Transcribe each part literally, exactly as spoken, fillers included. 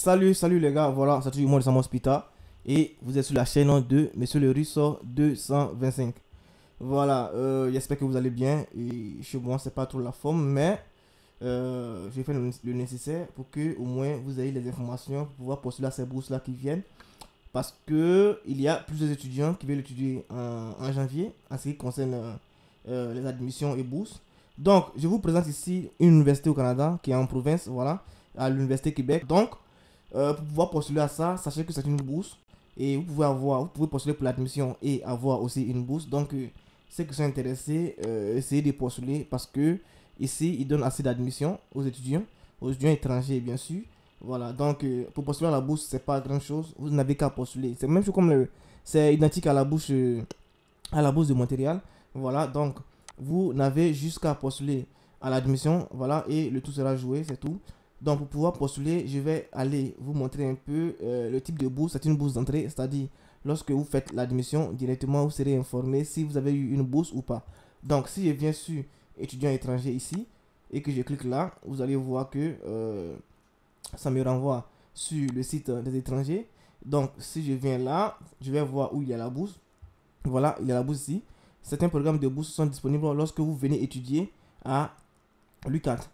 salut, salut les gars, voilà, c'est toujours moi de Sam Hospita et vous êtes sur la chaîne de Monsieur le Russo deux cent vingt-cinq. Voilà, euh, j'espère que vous allez bien et chez moi c'est pas trop la forme, mais euh, j'ai fait le, le nécessaire pour que au moins vous ayez les informations pour pouvoir postuler à ces bourses là qui viennent parce que il y a plusieurs étudiants qui veulent étudier en, en janvier en ce qui concerne euh, euh, les admissions et bourses. Donc, je vous présente ici une université au Canada qui est en province, voilà, à l'université Québec. Donc, euh, pour pouvoir postuler à ça, sachez que c'est une bourse et vous pouvez avoir, vous pouvez postuler pour l'admission et avoir aussi une bourse. Donc, euh, ceux qui sont intéressés, euh, essayez de postuler parce que ici, ils donnent assez d'admission aux étudiants, aux étudiants étrangers bien sûr. Voilà, donc euh, pour postuler à la bourse, c'est pas grand chose. Vous n'avez qu'à postuler. C'est même chose comme le, c'est identique à la bourse, euh, à la bourse de Montréal. Voilà, donc vous n'avez juste qu'à postuler à l'admission. Voilà, et le tout sera joué, c'est tout. Donc, pour pouvoir postuler, je vais aller vous montrer un peu euh, le type de bourse. C'est une bourse d'entrée, c'est-à-dire lorsque vous faites l'admission, directement vous serez informé si vous avez eu une bourse ou pas. Donc, si je viens sur étudiant étranger ici et que je clique là, vous allez voir que euh, ça me renvoie sur le site des étrangers. Donc, si je viens là, je vais voir où il y a la bourse. Voilà, il y a la bourse ici. Certains programmes de bourse sont disponibles lorsque vous venez étudier à l'U quatre.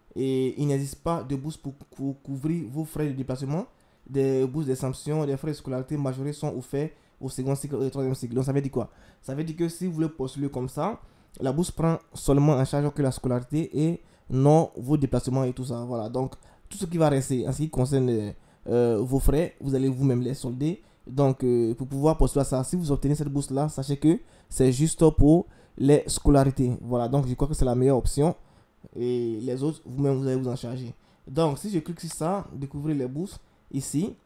Et il n'existe pas de bourse pour, pour couvrir vos frais de déplacement. Des bourses d'exemption, des frais de scolarité majorés sont offerts au second cycle et au troisième cycle. Donc ça veut dire quoi? Ça veut dire que si vous voulez postuler comme ça, la bourse prend seulement en charge que la scolarité et non vos déplacements et tout ça. Voilà, donc tout ce qui va rester en ce qui concerne euh, vos frais, vous allez vous-même les solder. Donc euh, pour pouvoir postuler à ça, si vous obtenez cette bourse là, sachez que c'est juste pour les scolarités. Voilà, donc je crois que c'est la meilleure option. Et les autres, vous-même, vous allez vous en charger. Donc, si je clique sur ça, découvrir les bourses, ici,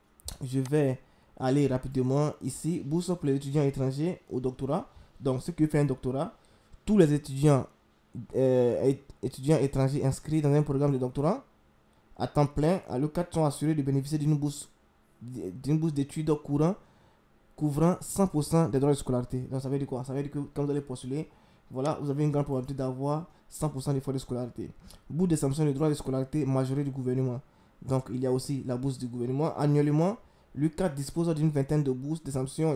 je vais aller rapidement ici, bourse pour les étudiants étrangers au doctorat. Donc, ceux qui font un doctorat, tous les étudiants, euh, étudiants étrangers inscrits dans un programme de doctorat à temps plein, à l'U quatre sont assurés de bénéficier d'une bourse d'une bourse d'études courant couvrant cent pour cent des droits de scolarité. Donc, ça veut dire quoi? Ça veut dire que quand vous allez postuler, voilà, vous avez une grande probabilité d'avoir cent pour cent des frais de scolarité. Bourse d'exemption des droits de scolarité majorés du gouvernement. Donc, il y a aussi la bourse du gouvernement. Annuellement, l'U quatre dispose d'une vingtaine de bourses d'exemption.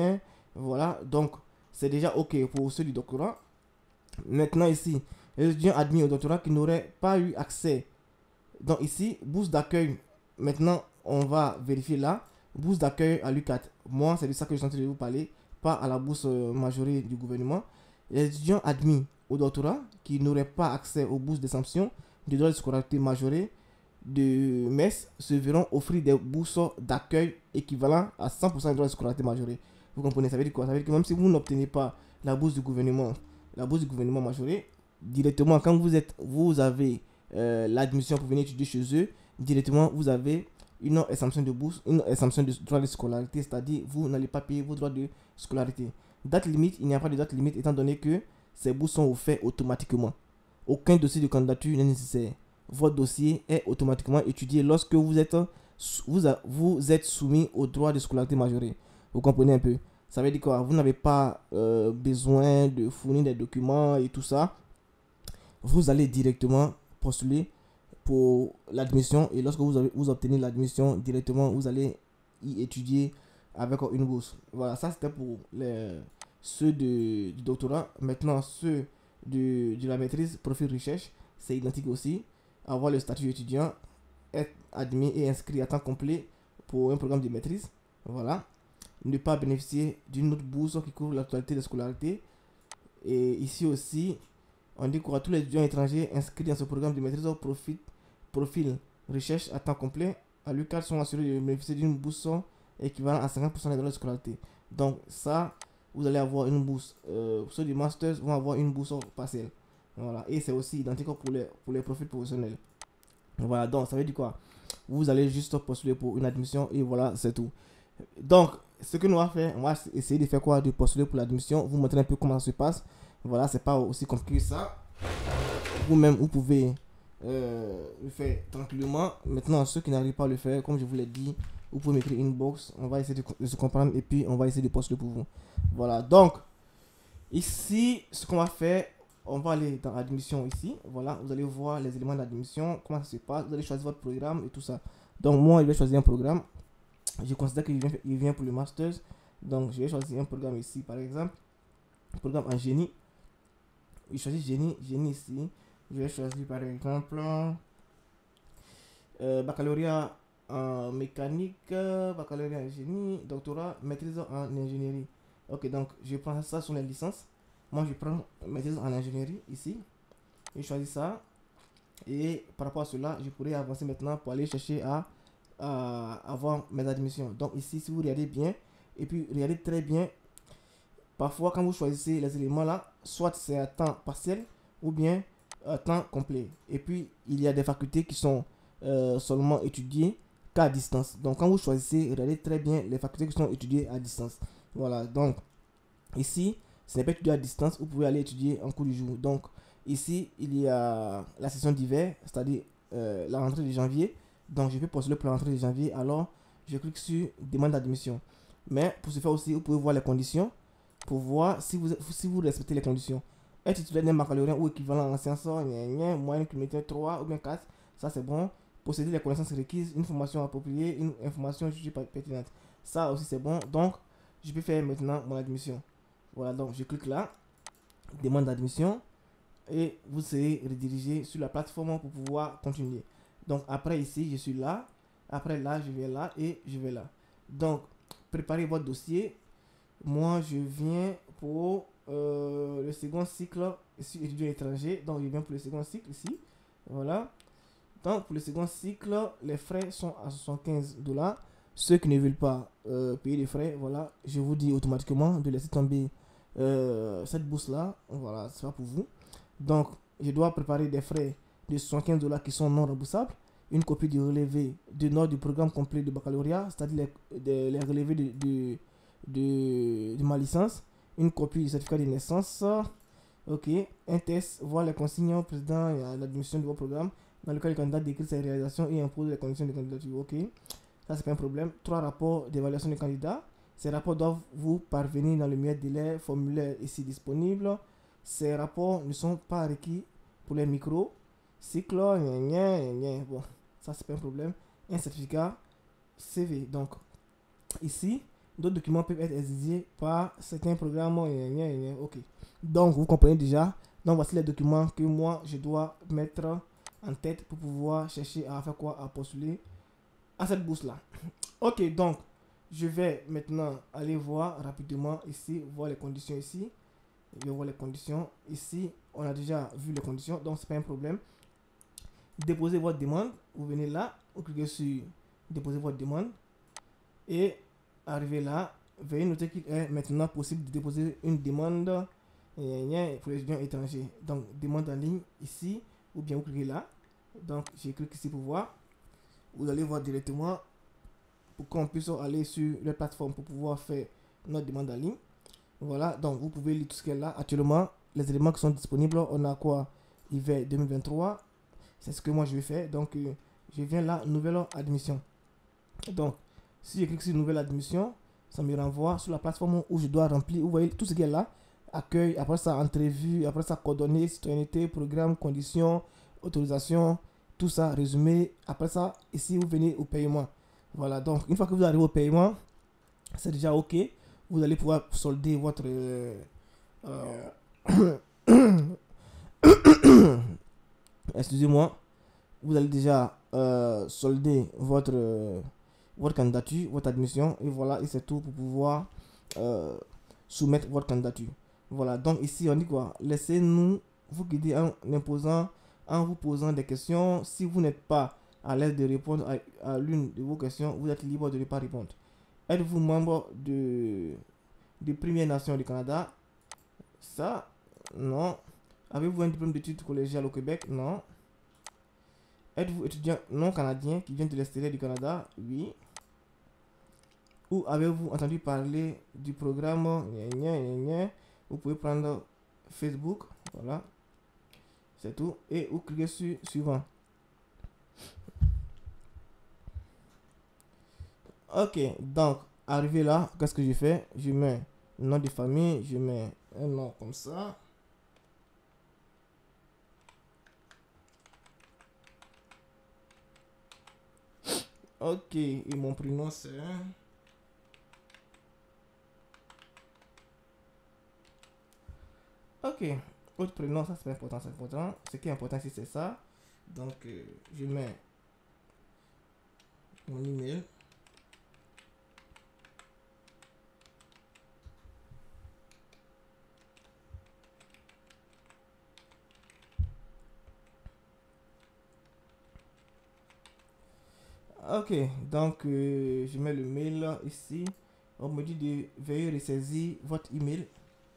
Voilà, donc c'est déjà OK pour ceux du doctorat. Maintenant, ici, les étudiants admis au doctorat qui n'auraient pas eu accès. Donc, ici, bourse d'accueil. Maintenant, on va vérifier là. Bourse d'accueil à l'U quatre. Moi, c'est de ça que je suis en train de vous parler, pas à la bourse majorée du gouvernement. Les étudiants admis au doctorat qui n'auraient pas accès aux bourses d'exemption de droits de scolarité majorés de M E S se verront offrir des bourses d'accueil équivalent à cent pour cent des droits de scolarité majorés. Vous comprenez? Ça veut dire quoi? Ça veut dire que même si vous n'obtenez pas la bourse du gouvernement, la bourse du gouvernement majorée, directement quand vous êtes, vous avez euh, l'admission pour venir étudier chez eux, directement vous avez une exemption de bourse, une exemption de droits de scolarité, c'est-à-dire vous n'allez pas payer vos droits de scolarité. Date limite, il n'y a pas de date limite étant donné que ces bourses sont offertes automatiquement. Aucun dossier de candidature n'est nécessaire. Votre dossier est automatiquement étudié lorsque vous êtes, vous, a, vous êtes soumis aux droits de scolarité majorés. Vous comprenez un peu? Ça veut dire quoi? Vous n'avez pas euh, besoin de fournir des documents et tout ça. Vous allez directement postuler pour l'admission et lorsque vous, avez, vous obtenez l'admission directement, vous allez y étudier avec une bourse. Voilà, ça c'était pour les, ceux de, du doctorat. Maintenant, ceux de, de la maîtrise, profil recherche, c'est identique aussi. Avoir le statut étudiant, être admis et inscrit à temps complet pour un programme de maîtrise. Voilà. Ne pas bénéficier d'une autre bourse qui couvre la totalité de scolarité. Et ici aussi, on dit quoi? Tous les étudiants étrangers inscrits dans ce programme de maîtrise au profil, profil recherche à temps complet à l'U quatre sont assurés de bénéficier d'une bourse équivalent à cinquante pour cent des droits de scolarité. Donc ça, vous allez avoir une bourse. Euh, ceux du master vont avoir une bourse partielle. Voilà. Et c'est aussi identique pour les, pour les profils professionnels. Voilà, donc ça veut dire quoi? Vous allez juste postuler pour une admission et voilà, c'est tout. Donc, ce que nous allons faire, on va essayer de faire quoi? De postuler pour l'admission, vous montrer un peu comment ça se passe. Voilà, c'est pas aussi compliqué que ça. Vous-même, vous pouvez euh, le faire tranquillement. Maintenant, ceux qui n'arrivent pas à le faire, comme je vous l'ai dit, vous pouvez m'écrire inbox, on va essayer de, de se comprendre et puis on va essayer de postuler pour vous. Voilà, donc ici, ce qu'on va faire, on va aller dans admission ici. Voilà, vous allez voir les éléments d'admission, comment ça se passe. Vous allez choisir votre programme et tout ça. Donc moi, je vais choisir un programme. Je considère qu'il vient, il vient pour le master. Donc je vais choisir un programme ici, par exemple. Un programme en génie. Je choisis génie, génie ici. Je vais choisir par exemple euh, baccalauréat en mécanique, euh, baccalauréat en génie, doctorat, maîtrise en ingénierie. Ok, donc je prends ça sur les licences. Moi, je prends maîtrise en ingénierie ici. Je choisis ça. Et par rapport à cela, je pourrais avancer maintenant pour aller chercher à, à avoir mes admissions. Donc ici, si vous regardez bien, et puis regardez très bien, parfois quand vous choisissez les éléments là, soit c'est à temps partiel ou bien à temps complet. Et puis, il y a des facultés qui sont euh, seulement étudiées qu'à distance. Donc quand vous choisissez, regardez très bien les facultés qui sont étudiées à distance. Voilà, donc ici, ce n'est pas étudié à distance, vous pouvez aller étudier en cours du jour. Donc ici, il y a la session d'hiver, c'est-à-dire euh, la rentrée de janvier. Donc je vais postuler pour la rentrée de janvier. Alors, je clique sur demande d'admission. Mais pour ce faire aussi, vous pouvez voir les conditions pour voir si vous, si vous respectez les conditions. Être titulaire d'un baccalauréat ou équivalent en sciences, moyenne cumulative trois ou bien quatre, ça c'est bon. Posséder les connaissances requises, une formation appropriée, une information jugée pertinente. Ça aussi c'est bon. Donc, je peux faire maintenant mon admission. Voilà, donc je clique là, demande d'admission, et vous serez redirigé sur la plateforme pour pouvoir continuer. Donc après ici, je suis là, après là, je vais là et je vais là. Donc, préparez votre dossier. Moi, je viens pour euh, le second cycle, ici, étudiant étranger, donc je viens pour le second cycle ici, voilà. Donc pour le second cycle, les frais sont à soixante-quinze dollars. Ceux qui ne veulent pas euh, payer les frais, voilà, je vous dis automatiquement de laisser tomber euh, cette bourse là, voilà, c'est pas pour vous. Donc je dois préparer des frais de soixante-quinze dollars qui sont non remboursables, une copie du relevé de notes du programme complet de baccalauréat, c'est-à-dire les, les, les relevés de, de, de, de ma licence, une copie du certificat de naissance, ok, un test, voir les consignes au président et à l'admission de vos programmes, dans lequel le candidat décrit ses réalisations et impose les conditions de candidature, ok. Ça, c'est pas un problème. Trois rapports d'évaluation du candidat. Ces rapports doivent vous parvenir dans le meilleur délai, formulaire ici disponible. Ces rapports ne sont pas requis pour les micros. Cycle, gna, gna, gna. Bon, ça, c'est pas un problème. Un certificat C V. Donc, ici, d'autres documents peuvent être exigés par certains programmes. Gna, gna, gna. Ok. Donc, vous comprenez déjà. Donc, voici les documents que moi, je dois mettre en tête pour pouvoir chercher à faire quoi, à postuler à cette bourse là. Ok, donc je vais maintenant aller voir rapidement ici, voir les conditions ici. Je vais voir les conditions ici. On a déjà vu les conditions, donc c'est pas un problème. Déposez votre demande. Vous venez là, vous cliquez sur déposer votre demande et arrivez là. Veuillez noter qu'il est maintenant possible de déposer une demande pour les étudiants étrangers. Donc demande en ligne ici, ou bien vous cliquez là. Donc je clique ici pour voir. Vous allez voir directement pour qu'on puisse aller sur la plateforme pour pouvoir faire notre demande en ligne. Voilà, donc vous pouvez lire tout ce qu'il y a là. Actuellement, les éléments qui sont disponibles, on a quoi? Hiver deux mille vingt-trois. C'est ce que moi je vais faire. Donc, euh, je viens là, nouvelle admission. Donc, si je clique sur nouvelle admission, ça me renvoie sur la plateforme où je dois remplir. Vous voyez tout ce qu'il y a là. Accueil, après ça, entrevue, après ça, coordonnées, citoyenneté, programme, conditions, autorisation. Tout ça résumé. Après ça, ici, vous venez au paiement. Voilà, donc une fois que vous arrivez au paiement, c'est déjà ok. Vous allez pouvoir solder votre... Euh, euh, excusez-moi. Vous allez déjà euh, solder votre, euh, votre candidature, votre admission. Et voilà, et c'est tout pour pouvoir euh, soumettre votre candidature. Voilà, donc ici, on dit quoi? Laissez-nous vous guider en imposant... en vous posant des questions. Si vous n'êtes pas à l'aise de répondre à, à l'une de vos questions, vous êtes libre de ne pas répondre. Êtes-vous membre de, de Première Nation du Canada? Ça, non. Avez-vous un diplôme d'études collégiales au Québec? Non. Êtes-vous étudiant non canadien qui vient de l'extérieur du Canada? Oui. Ou avez-vous entendu parler du programme? Vous pouvez prendre Facebook. Voilà. C'est tout. Et vous cliquez sur suivant. Ok, donc arrivé là, qu'est-ce que je fais? Je mets nom de famille, je mets un nom comme ça. Ok, et mon prénom c'est... Ok, autre prénom, ça c'est important, c'est important. Ce qui est important ici c'est ça. Donc, euh, je mets mon email. Ok, donc euh, je mets le mail ici. On me dit de veuillez ressaisir votre email.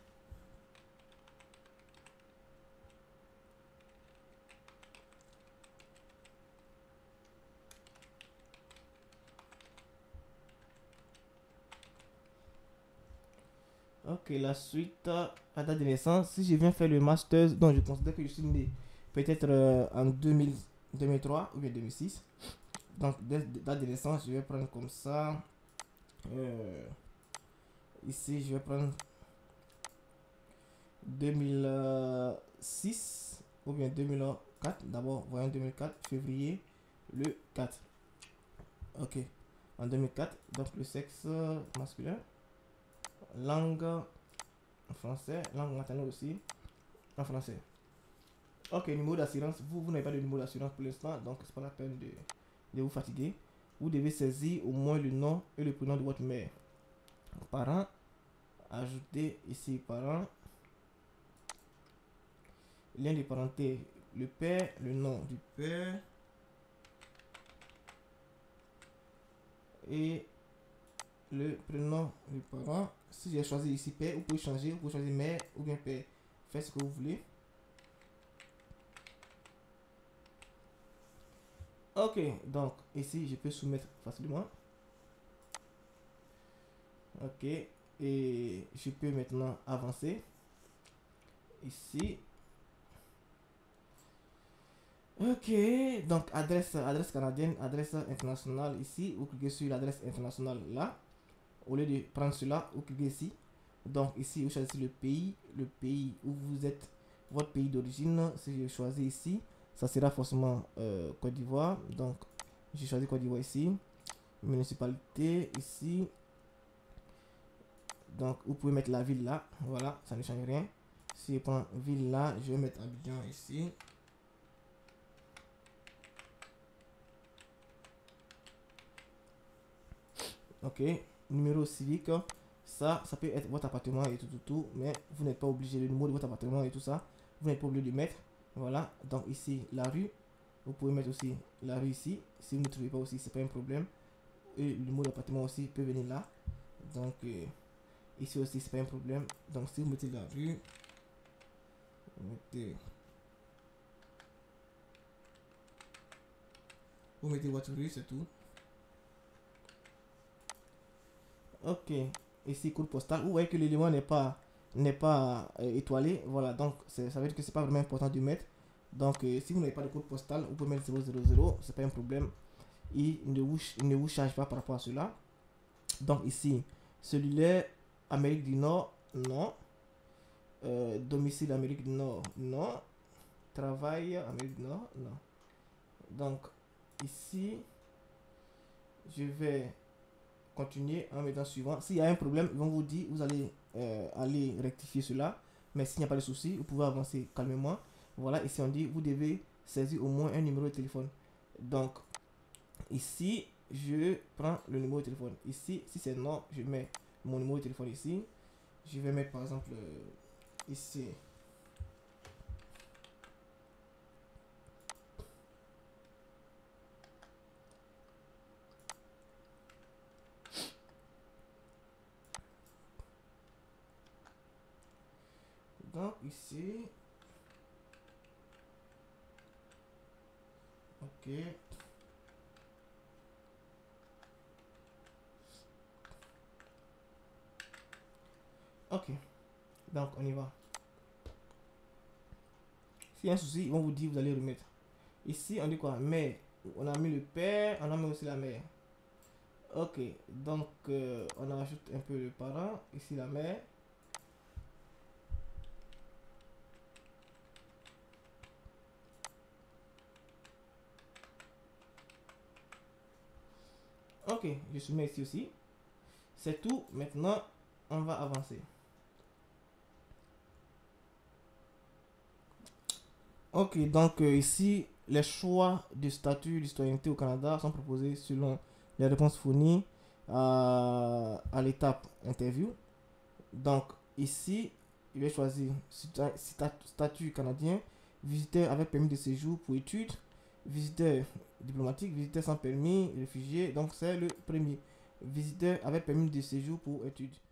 Ok, la suite, euh, la date de naissance. Si je viens faire le master, donc je considère que je suis né peut-être euh, en deux mille, deux mille trois ou bien deux mille six. Donc, date de naissance, je vais prendre comme ça. Euh, ici, je vais prendre deux mille six ou bien deux mille quatre. D'abord, voyons deux mille quatre, février le quatre. Ok, en deux mille quatre, donc le sexe masculin. Langue en français, langue maternelle aussi en français. Ok, numéro d'assurance. Vous, vous n'avez pas de numéro d'assurance pour l'instant, donc c'est pas la peine de, de vous fatiguer. Vous devez saisir au moins le nom et le prénom de votre mère. Parents, ajouter ici parents. Lien de parenté, le père, le nom du père. Et le prénom du parent. Si j'ai choisi ici père, vous pouvez changer, vous pouvez choisir mère ou bien père. Faites ce que vous voulez. Ok, donc ici je peux soumettre facilement. Ok, et je peux maintenant avancer. Ici. Ok, donc adresse, adresse canadienne, adresse internationale ici. Vous cliquez sur l'adresse internationale là. Au lieu de prendre cela, vous cliquez ici. Donc ici, vous choisissez le pays, le pays où vous êtes, votre pays d'origine. Si je choisis ici, ça sera forcément euh, Côte d'Ivoire. Donc, j'ai choisi Côte d'Ivoire ici. Municipalité ici. Donc, vous pouvez mettre la ville là. Voilà, ça ne change rien. Si je prends ville là, je vais mettre Abidjan ici. Ok, numéro civique. Ça, ça peut être votre appartement et tout, tout, tout. Mais vous n'êtes pas obligé, le numéro de votre appartement et tout ça. Vous n'êtes pas obligé de mettre. Voilà, donc ici, la rue. Vous pouvez mettre aussi la rue ici. Si vous ne trouvez pas aussi, c'est pas un problème. Et le numéro d'appartement aussi peut venir là. Donc, euh, ici aussi, c'est pas un problème. Donc, si vous mettez la rue, vous mettez, vous mettez votre rue, c'est tout. Ok, ici, code postal. Vous voyez que l'élément n'est pas, n'est pas euh, étoilé. Voilà, donc ça veut dire que c'est pas vraiment important de mettre. Donc, euh, si vous n'avez pas de code postal, vous pouvez mettre zéro zéro zéro, c'est pas un problème. Il ne, vous, il ne vous charge pas par rapport à cela. Donc, ici, cellulaire Amérique du Nord, non. Euh, domicile Amérique du Nord, non. Travail Amérique du Nord, non. Donc, ici, je vais continuer en mettant suivant. S'il y a un problème, ils vont vous dire, vous allez euh, aller rectifier cela. Mais s'il n'y a pas de souci, vous pouvez avancer calmement. Voilà, ici on dit, vous devez saisir au moins un numéro de téléphone. Donc, ici, je prends le numéro de téléphone. Ici, si c'est non, je mets mon numéro de téléphone ici. Je vais mettre par exemple euh, ici. Donc ici. Ok. Ok. Donc on y va. S'il y a un souci, ils vont vous dire, vous allez remettre. Ici, on dit quoi? Mais on a mis le père, on a mis aussi la mère. Ok, donc euh, on ajoute un peu le parent. Ici, la mère. Ok, je soumets ici aussi. C'est tout. Maintenant, on va avancer. Ok, donc euh, ici, les choix de statut de citoyenneté au Canada sont proposés selon les réponses fournies à, à l'étape interview. Donc ici, je vais choisir cita- cita- statut canadien, visiteur avec permis de séjour pour études, visiteur diplomatique, visiteur sans permis, réfugié. Donc c'est le premier. Visiteur avec permis de séjour pour études.